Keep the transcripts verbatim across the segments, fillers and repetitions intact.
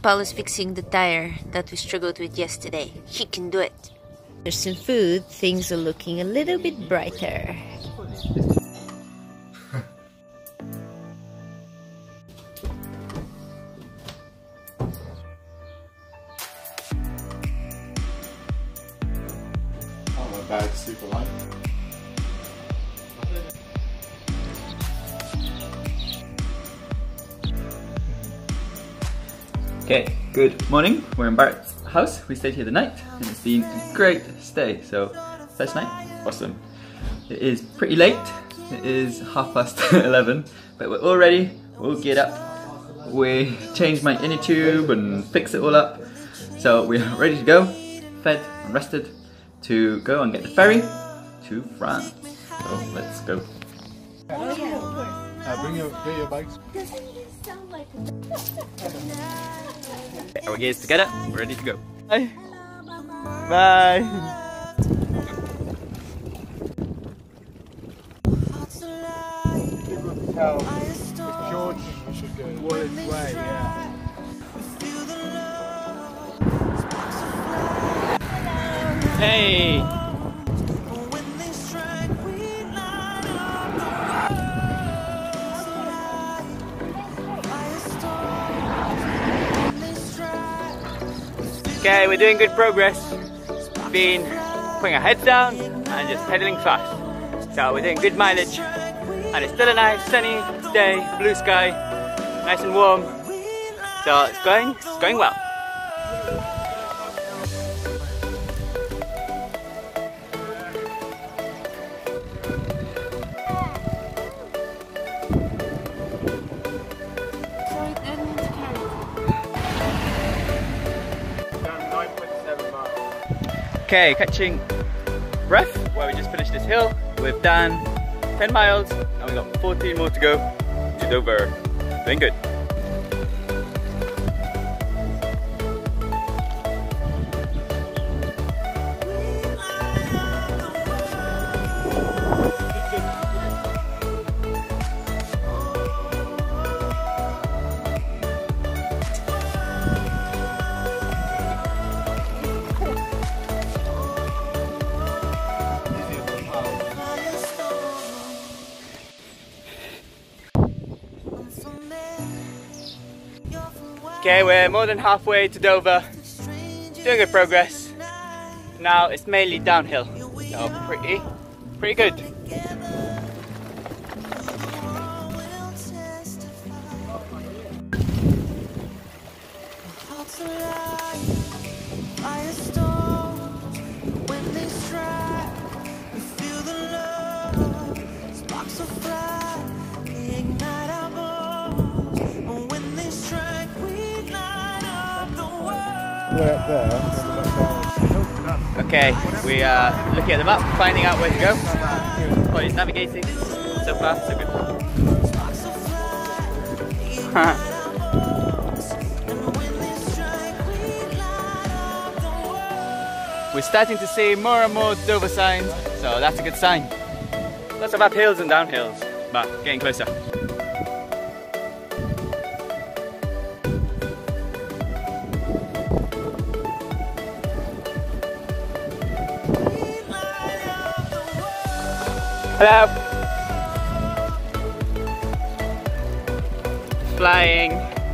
Paolo's fixing the tire that we struggled with yesterday. He can do it. There's some food. Things are looking a little bit brighter. Oh, my bag's super light. Okay, good morning. We're in Bart's house. We stayed here the night and it's been a great stay. So, first night, awesome. It is pretty late. It is half past eleven, but we're all ready. We'll get up. We changed my inner tube and fixed it all up. So we're ready to go, fed and rested, to go and get the ferry to France. So let's go. Oh yeah, of course. Uh, bring your, bring your bags. Our gaze together, we're ready to go. Bye. Bye. Tell George should go Wallace way, yeah. Hey. Okay, we're doing good progress. Been putting our heads down and just pedaling fast. So we're doing good mileage. And it's still a nice sunny day, blue sky, nice and warm. So it's going, it's going well. Okay, catching breath where we just finished this hill. We've done ten miles and we've got fourteen more to go to Dover. Doing good. Okay, we're more than halfway to Dover, doing good progress. Now it's mainly downhill, so pretty, pretty good. Way up there. Okay, we are looking at the map, finding out where to go. Polly's navigating. So far, so good. We're starting to see more and more Dover signs, so that's a good sign. Lots of uphills and downhills, but getting closer. Hello! Flying.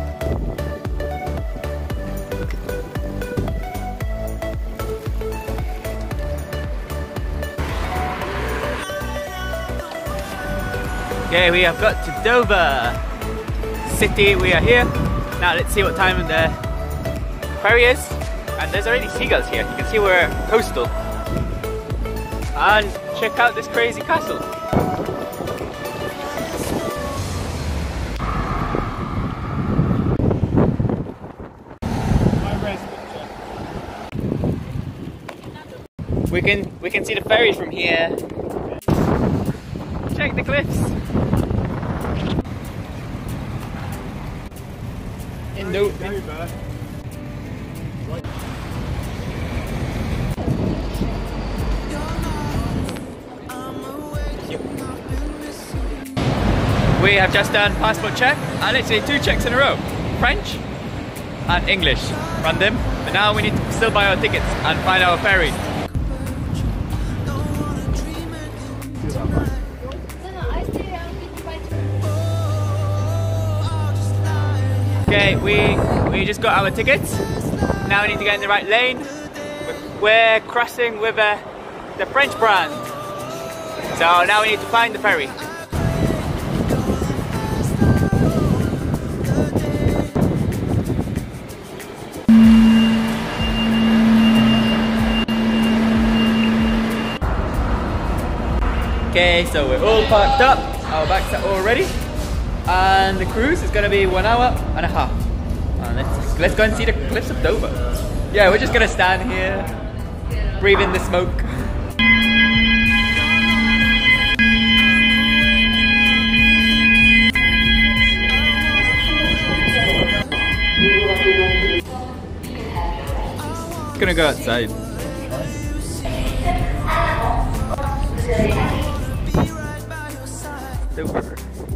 Okay, we have got to Dover City. We are here. Now let's see what time the ferry is. And there's already seagulls here. You can see we're coastal. And check out this crazy castle. We can we can see the ferry from here. Check the cliffs. In Dover. We have just done passport check, and literally two checks in a row. French, and English from them. But now we need to still buy our tickets and find our ferry. Okay, we we just got our tickets. Now we need to get in the right lane. We're crossing with uh, the French brand. So now we need to find the ferry. Okay, so we're all parked up. Our bags are all ready. And the cruise is gonna be one hour and a half. And let's, let's go and see the cliffs of Dover. Yeah, we're just gonna stand here, breathe in the smoke. Gonna go outside. Dover.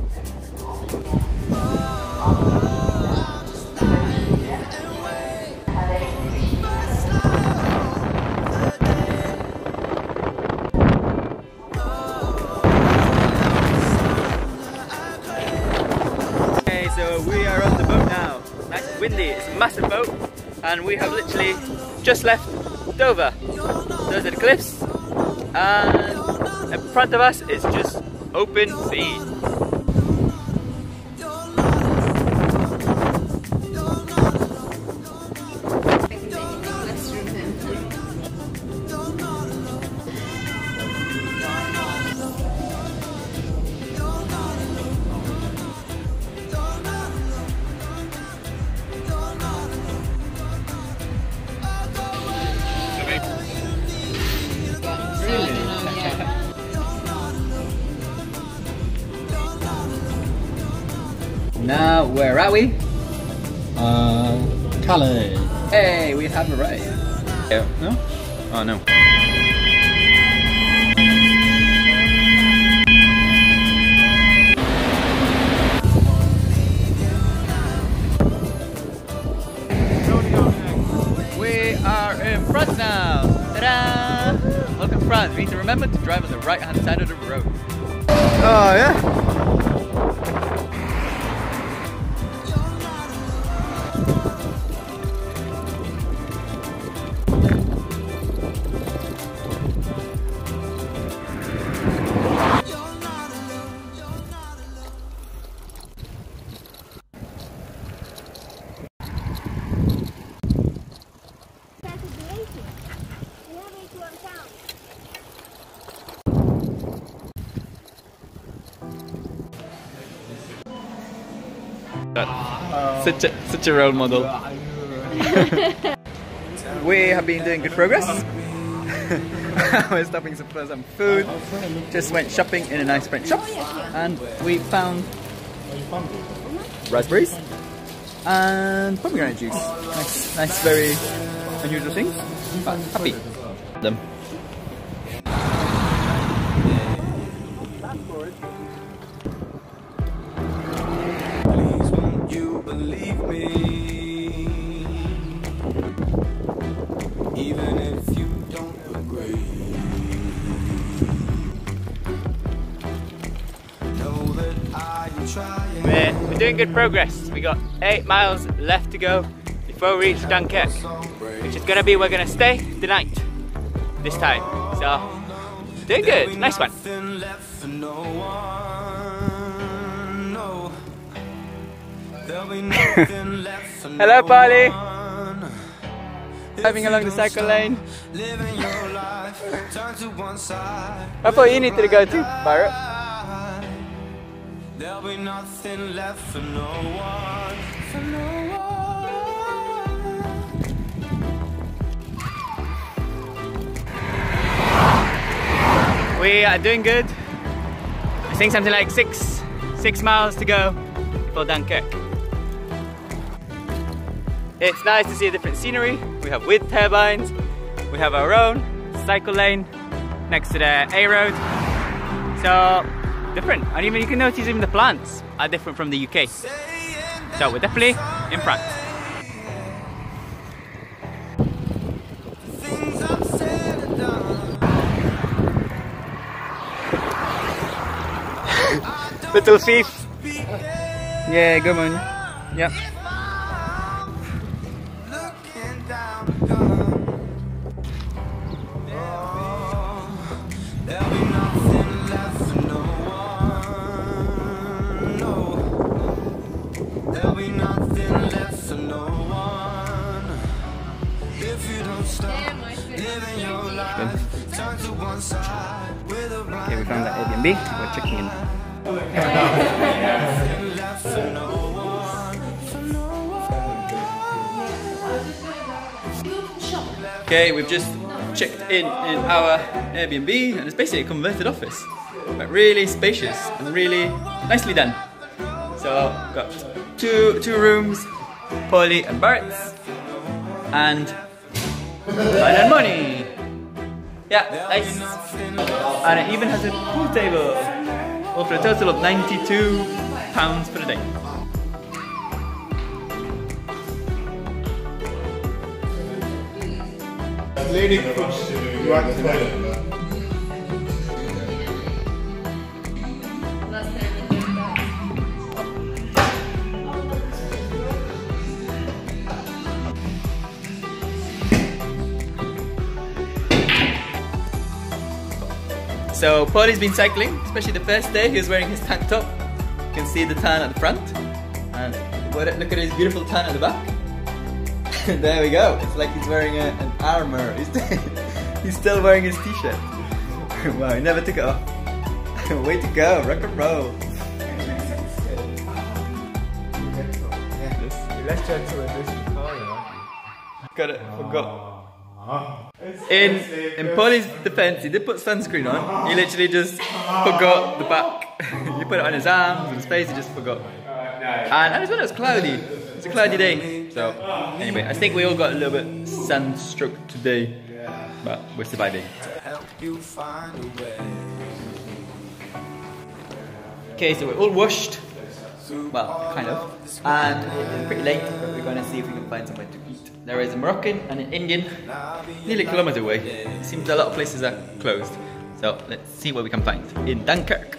Okay, so we are on the boat now. Nice and windy, it's a massive boat, and we have literally just left Dover. Those are the cliffs, and in front of us is just open sea. Now, where are we? Uh, Calais. Hey, we have arrived. Yeah. No? Oh no. We are in front now. Ta-da! Look in front. We need to remember to drive on the right hand side of the road. Oh yeah? Such a, such a role model. We have been doing good progress. We're stopping for some food. Just went shopping in a nice French shop, and we found raspberries and pomegranate juice. Nice, nice, very unusual things, but happy. Them. Believe me, even if you don't agree. Know that I am trying. We're, we're doing good progress. We got eight miles left to go before we reach Dunkirk, which is gonna be we're gonna stay the night this time. So doing good. Nice one. Hello, Polly. Driving along the cycle lane. I thought you needed to go too, Barrett. There'll be nothing left for no one, for no one. We are doing good. I think something like six, six miles to go for Dunkirk. It's nice to see a different scenery. We have wind turbines, we have our own cycle lane next to the A road. So different, and even you can notice even the plants are different from the U K. So we're definitely in front. Little thief. Yeah, good man. Yep. Okay, we found that Airbnb. We're checking in. Okay, we've just checked in in our Airbnb, and it's basically a converted office, but really spacious and really nicely done. So, got two two rooms, Polly and Bart's, and Mine and Money. Yeah, nice. And it even has a pool table. Well, for a total of ninety-two pounds for the day. Lady push you want to toilet. So Paulie's been cycling, especially the first day. He was wearing his tank top. You can see the tan at the front, and look at his beautiful tan at the back. There we go. It's like he's wearing a, an armor. He's, he's still wearing his t-shirt. Wow, he never took it off. Way to go, rock and roll. Let's try to this car. Got it, forgot. In in Paulie's defense, he did put sunscreen on. He literally just forgot the back. He put it on his arms and his face. He just forgot. And, and as well, it was cloudy. It's a cloudy day. So anyway, I think we all got a little bit sunstroke today, but we're surviving. Okay, so we're all washed. Well, kind of. And it's pretty late, but we're going to see if we can find somewhere to eat. There is a Moroccan and an Indian, nearly a kilometre away. It seems a lot of places are closed. So let's see what we can find in Dunkirk.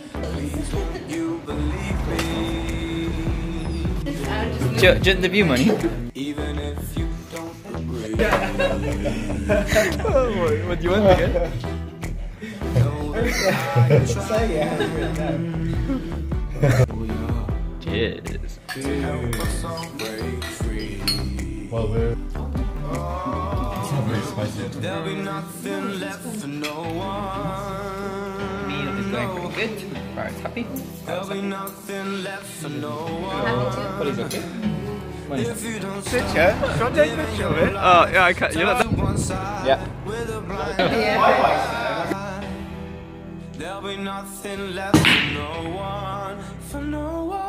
Just, just the view money. Even if you don't agree. Oh, what, what do you want again? Cheers. Well, we're... It's not very spicy. There'll be nothing left for no one. Meal is going pretty good. Bart's happy. There'll be nothing left for no one. Polly's okay. Money. Picture? Can't take a picture of it? Oh, yeah, I can't. You're not that. Yeah. Yeah. There'll be nothing left for no one. For no one.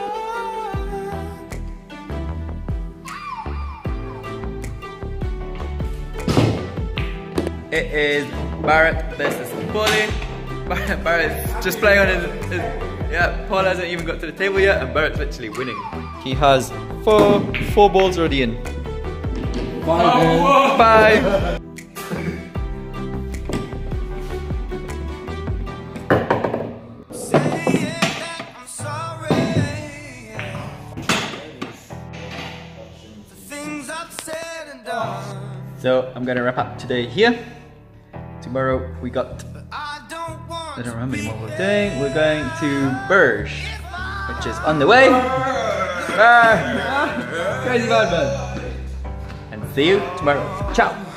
It is Barrett versus Paulie. Barrett, Barrett's just playing on his, his... Yeah, Paul hasn't even got to the table yet, and Barrett's literally winning. He has four four balls already in. Five. Five. So I'm gonna wrap up today here. Tomorrow we got, I don't remember anymore what we're doing. We're going to Bruges, which is on the way. Ah, crazy bad man. And see you tomorrow. Ciao.